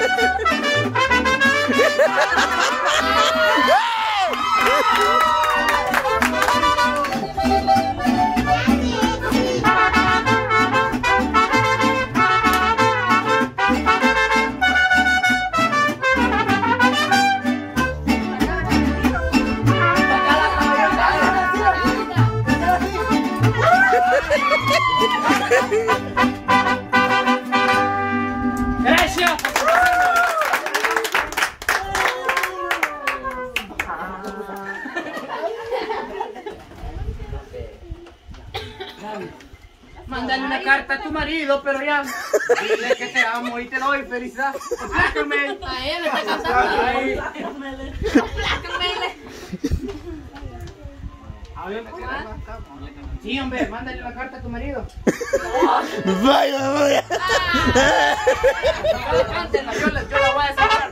Gracias. Mándale una carta a tu marido, pero ya. Dile que te amo y te doy felicidad. Aplácame. A él le está cantando. Aplácame. A ver, sí, hombre, mándale una carta a tu marido. Vaya, vaya. Cántela, yo la voy a sacar.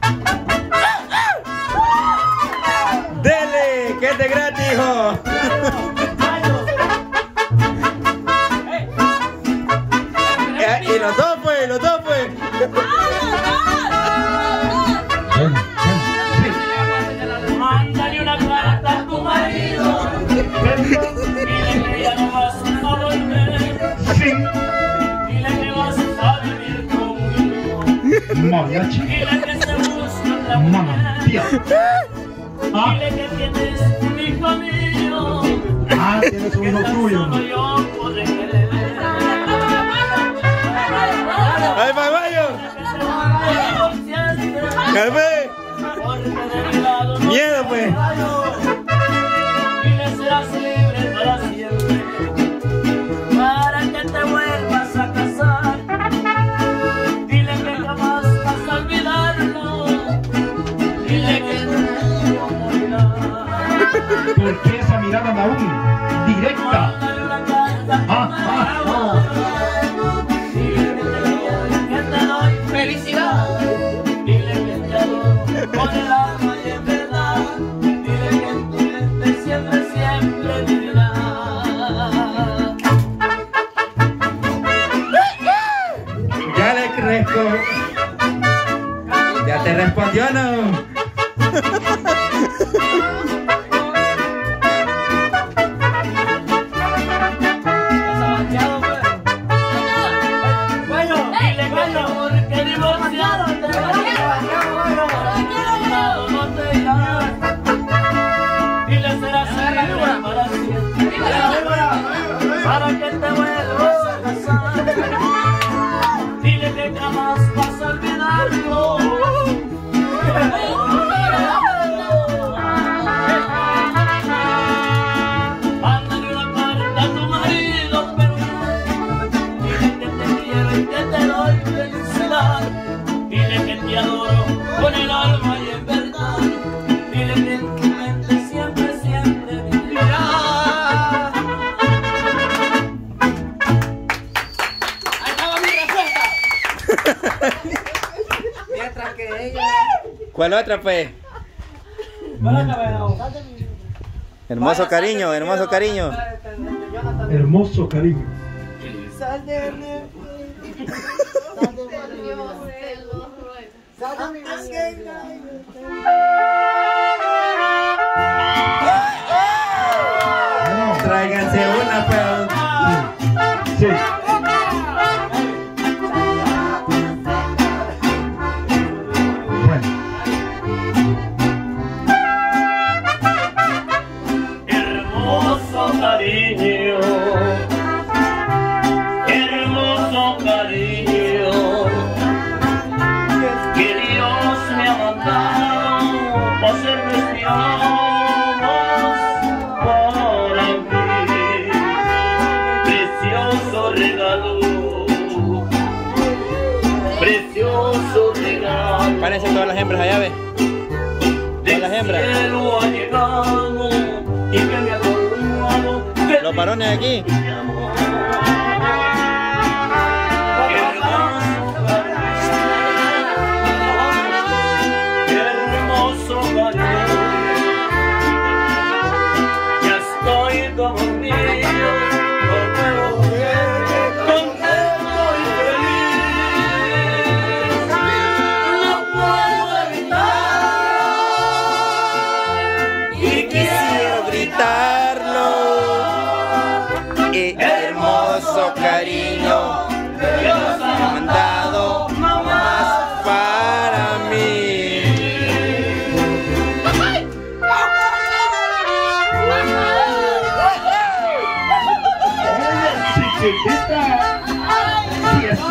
Dele, que es de gratis, hijo. Y los dos, pues, los dos, pues. Mándale una carta a tu marido. Dile que ya no vas a volver. Dile que vas a vivir conmigo. Dile que se busca otra mujer. Dile que tienes un hijo mío. Tienes un hijo tuyo. Solo yo podré querer. ¡Ay, Magayo! ¡Café! ¡Miedo, pues! Y le serás libre para siempre, para que te vuelvas a casar. Dile que jamás vas a olvidarlo. Dile que no morirá. ¿Por qué esa mirada aún directa? Mándale una carta a tu marido. Dile que te doy felicidad. Dile que te adoro con el alma y en verdad. Dile que en tu mente siempre, siempre vivirá. Ya le crezco. Ya te respondió, ¿no? Para que te vuelvas a casar. Dile que jamás vas a olvidarlo. Mándale una carta a tu marido, pero dile que te quiero y que te doy felicidad. Dile que te adoro con el alma y en verdad. Dile que en tu mente siempre, siempre vivirá. Mientras que ella... ¿Cuál otra, pues? Hermoso cariño, hermoso cariño. Hermoso cariño. Sal de mí. Sal de mí. Tráiganse una, pues. Sí. Hermoso cariño, hermoso cariño, que Dios me ha mandado para ser cristianos para mí. Precioso regalo, precioso regalo. Párense todas las hembras allá, ve. Todas las hembras. Cielo ha llegado y que me ha colmado de Los varones aquí. mi amor. Qué hermoso cariño, ya estoy como un niño, contento y feliz.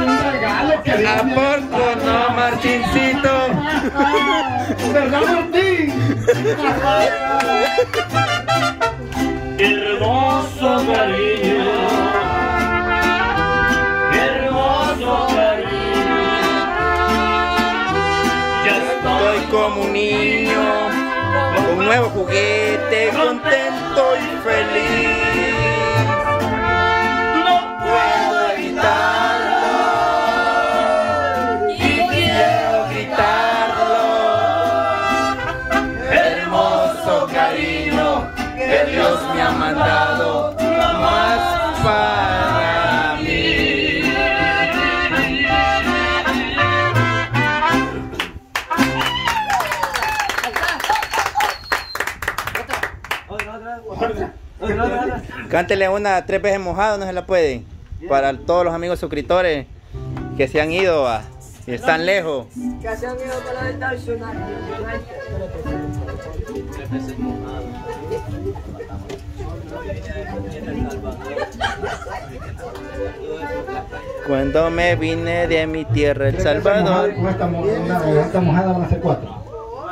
un regalo que ¿A poco no, Martincito? ¿Verdad, Martín? Hermoso cariño, hermoso cariño, ya Estoy como un niño con un nuevo juguete, contento y feliz. no puedo evitarlo Y quiero gritarlo. Hermoso cariño que Dios me ha mandado más para mí. Cántele una 3 veces mojado, no se la puede. Para todos los amigos suscriptores que se han ido y están lejos. Que se han ido para la estacionaria. Cuando me vine de mi tierra, El Salvador. Con esta mojada van a ser 4.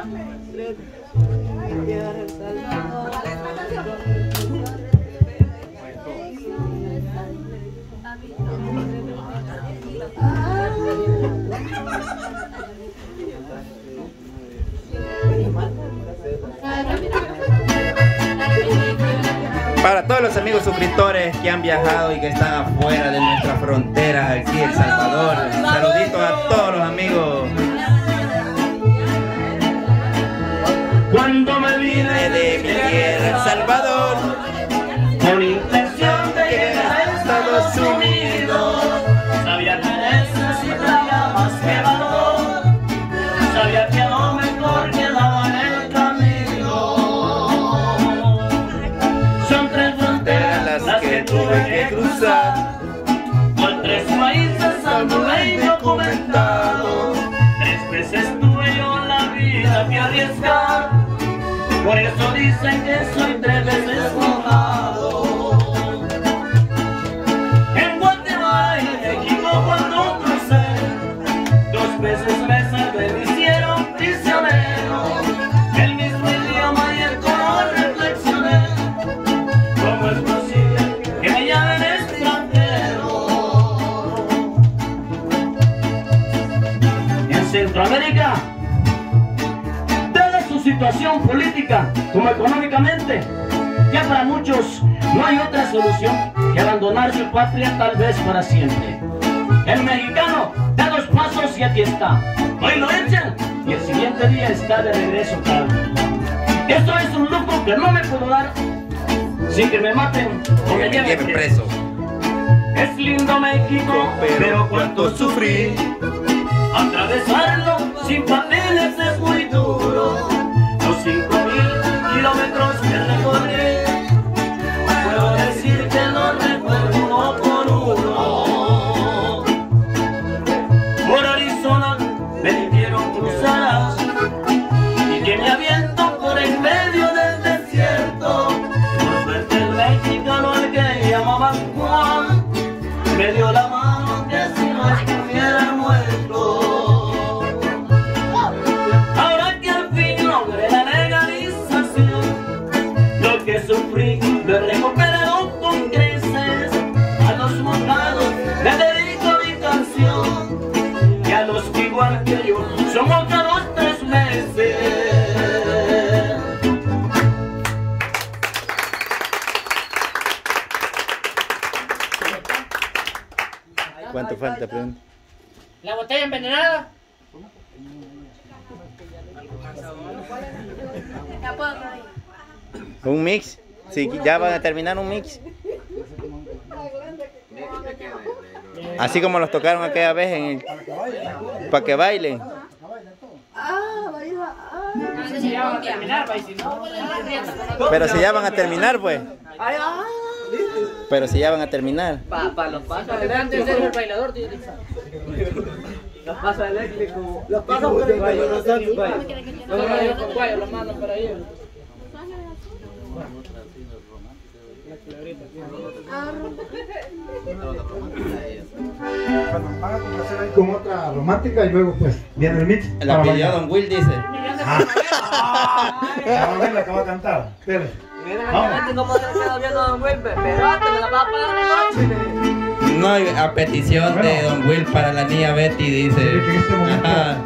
Para todos los amigos suscriptores que han viajado y que están afuera de nuestra frontera aquí en El Salvador, saluditos a todos los amigos. cuando me vine Vine de mi tierra, El Salvador, con intención de llegar a Estados Unidos. Sabía que necesitaba más que valor, sabía que a lo mejor quedaba en el camino. Son 3 fronteras las que tuve que cruzar, por 3 países anduve indocumentado. 3 veces tuve yo la vida que arriesgar, por eso dicen que soy 3 veces mojado. En Guatemala y México cuando crucé, 2 veces me salvé, me hicieron prisionero. El mismo idioma y el color reflexioné, ¿cómo es posible que me llamen extranjero? En Centroamérica, dada su situación política como económicamente, ya para muchos no hay otra solución que abandonar su patria tal vez para siempre. El mexicano da 2 pasos y aquí está. Hoy lo echan y el siguiente día está de regreso acá. Esto es un lujo que no me puedo dar sin que me maten o me lleven preso. Es lindo México, pero cuánto sufrí. Atravesarlo sin papeles es muy duro. Los 5.000 kilómetros que recorrí, puedo decir que los recuerdo uno por uno. Por Arizona me dijeron cruzarás y que me aviento por en medio del desierto. Por suerte el mexicano al que llamaban Juan me dio la mano que si no estuviera muerto. Ahora que al fin logré la legalización, lo que sufrí lo he recuperado con creces. A los mojados le dedico mi canción, y a los que igual que yo son mojados 3 meses. ¿Cuánto falta, pregunta? ¿La botella envenenada? ¿Un mix? Sí, ya van a terminar un mix. Así como los tocaron aquella vez en el... para que bailen. No sé si ya van a terminar, pues, si no, Pero si ya van a terminar, pues. Pero si ya van a terminar. Para los pasos antes de ser el bailador, tío. Los pasos eléctricos. Los pasos por el baile. Los mandan para ellos. Bueno, van a complacer ahí con otra romántica y luego pues viene el mix. La pidió Don Will, dice. Vamos a ver la que va a cantar. Espere. Mira, cómo se quedó viendo a Don Will, pero me la va a pagar de noche. No, a petición de Don Will para la niña Betty, dice. Que en este momento- Ajá.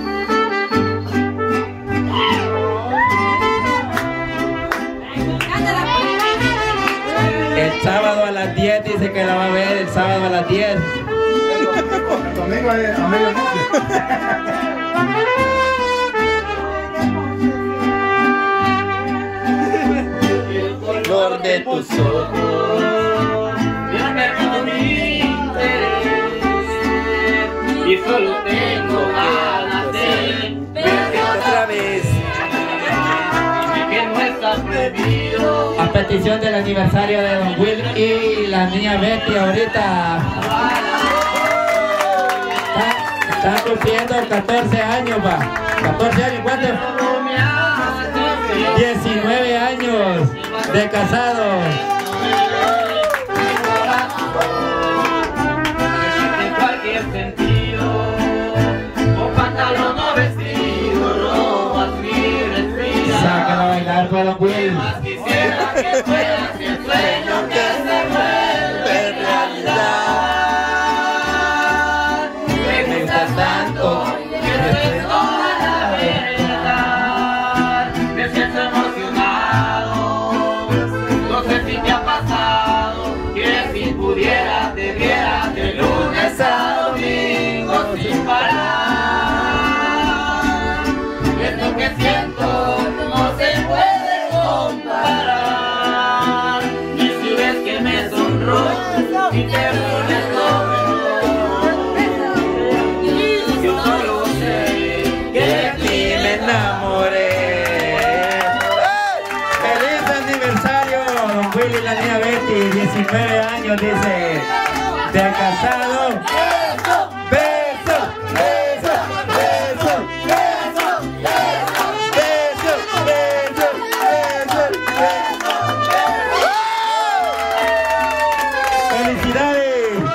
El sábado a las 10 dice que la va a ver, el sábado a las 10. El domingo es a medianoche. Flor de tus ojos, despertó mi interés y solo tengo ganas de verte otra vez. que no está prohibido. A petición del aniversario de Don Will y la niña Betty ahorita está cumpliendo 14 años, va. 14 años, ¿cuánto? 19 años de casados. En cualquier sentido, con pantalón o vestido, robas mi respiración. Sácala a bailar para Don Will. Más quisiera que fueras el sueño que se vuelve realidad. Me gustas tanto que eso es toda la verdad. Me siento emocionado, no sé si te ha pasado, que si pudiera te viera de lunes a domingo sin parar. Esto que siento no se puede comparar. Y si ves que me sonrojo y te pones yo solo sé que de ti me enamoré. ¡Feliz aniversario, Don Will y la niña Betty! 19 años, dice. ¿Te han casado? ¡Beso! ¡Beso! ¡Beso! ¡Beso! ¡Beso! ¡Beso! ¡Beso! ¡Beso! ¡Beso! ¡Felicidades!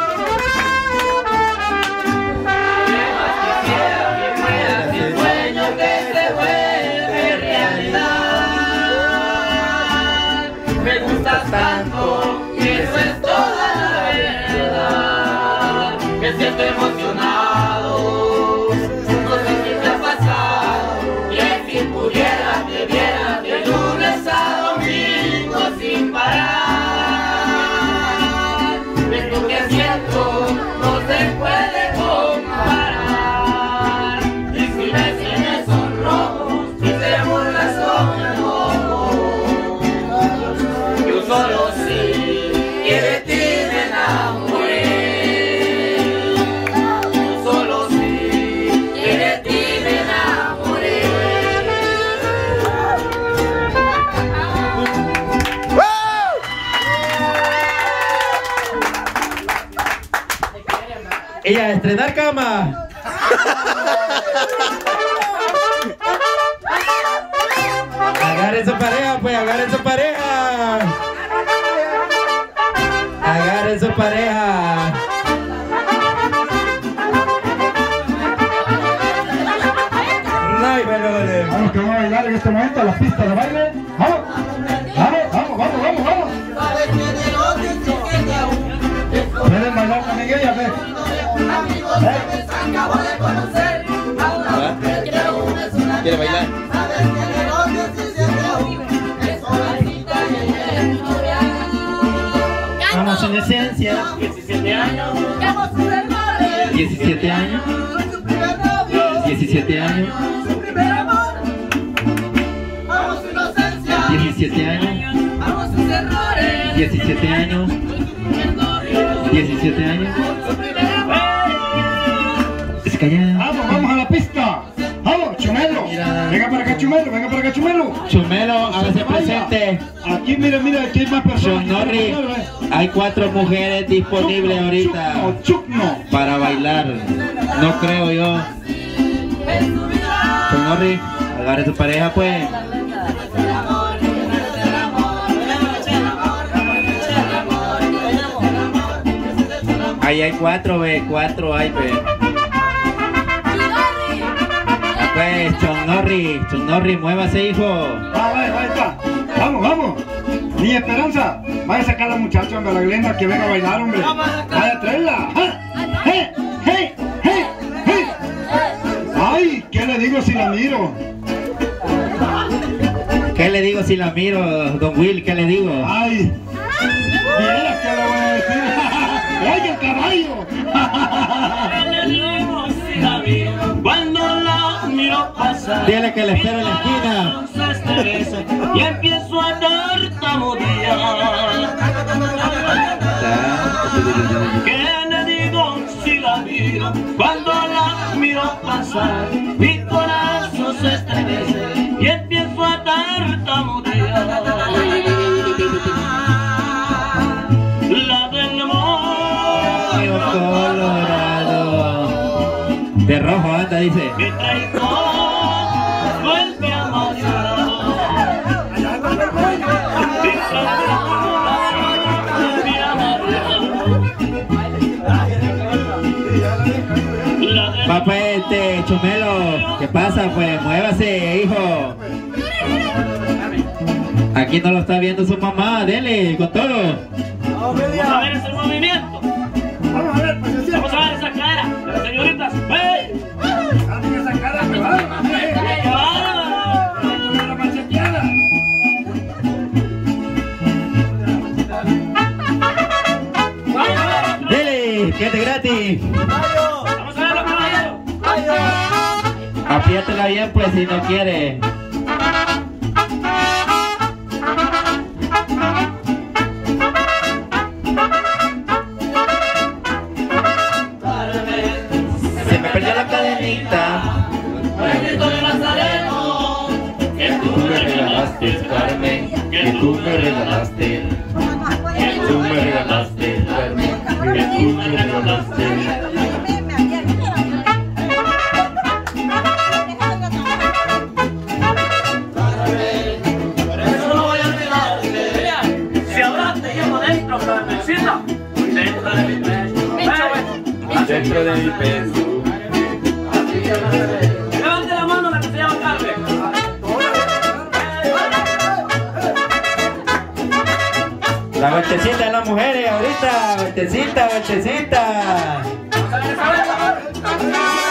tanto, que eso es toda la verdad. Me siento emocionado, no sé si te ha pasado, y si pudiera te viera de lunes a domingo sin parar. Esto que siento no se puede comparar. Y si ves que me sonrojo y te burlas con enojo, yo solo sé que de ti me enamoré. Yo solo sé que de ti me enamoré. Ella a estrenar cama. Agarren su pareja, pues, agarren su pareja. Agarren su pareja. No, y bueno, Vamos que vamos a bailar en este momento a la pista de baile. Vamos, vamos, vamos, vamos, vamos, vamos. Pueden bailar también ellas, ¿ves? ¿quiere bailar? Vamos en esencia. 17 años. 17 años. 17 años. 17 años. 17 años. 17 años. Es callada. Vamos, vamos a la pista. Vamos, Chumelo. Venga para acá, Chumelo, venga para acá, Chumelo. Chumelo, hágase presente. Aquí, mira, mira, aquí hay más personas. Chonorri, hay 4 mujeres disponibles ahorita Chucno. para bailar. No creo yo. Chonorri, agarre tu pareja, pues. Ahí hay 4, ve, 4 hay, ve. Ah, pues, Chonnorri, muévase, hijo. Ahí está. Vamos, vamos. Niña Esperanza, vaya a sacar a la muchacha, hombre, a la Glenda, que venga a bailar, hombre. Vaya a traerla. ¡Hey! ¡Hey! ¡Hey! ¡Hey! ¡Ay! ¿Qué le digo si la miro? ¿Qué le digo si la miro, don Will? ¿Qué le digo? ¡Ay! Mira, ¿qué le voy a decir? ¡Ay, el caballo! ¿Qué le digo si la miro? Cuando la miro pasar. Dile que le espero en la esquina. Y empiezo a tartamudear. ¿Qué le digo si la miro? Cuando la miro pasar, mi corazón se estremece y empiezo a tartamudear. La del moño colorado. De rojo anda, dice. mi traidor vuelve a matar. Papá, Chumelo, ¿qué pasa? Pues muévase, hijo. Aquí no lo está viendo su mamá, dele, con todo. Vamos a ver ese movimiento. Vamos a ver, pues, Vamos a ver esa cara de las señoritas. ¡Hey! esa cara, me va. ¡Qué bárbaro! La macheteada. Dele, quédate gratis. Vamos a verlo, caballero. Apriétela bien, pues, si no quiere. Se me perdió la cadenita. Bendito de Nazareno, que tú me regalaste, Carmen, que tú me regalaste, que tú me regalaste, Carmen, que tú me regalaste. Eso no voy a olvidarte, si ahora te llevo dentro, Carmencita, dentro de mi pecho, Dentro de mi peso. levante la mano la que se llama Carmen. La vueltecita de las mujeres ahorita, vueltecita, vueltecita. Vamos a ver esa vez.